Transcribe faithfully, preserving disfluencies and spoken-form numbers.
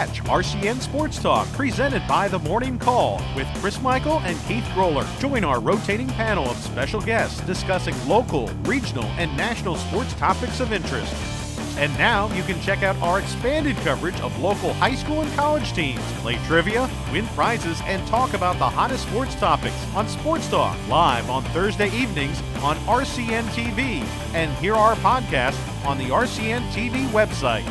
Catch R C N Sports Talk, presented by The Morning Call, with Chris Michael and Keith Groller. Join our rotating panel of special guests discussing local, regional, and national sports topics of interest. And now you can check out our expanded coverage of local high school and college teams, play trivia, win prizes, and talk about the hottest sports topics on Sports Talk, live on Thursday evenings on R C N T V, and hear our podcast on the R C N T V website.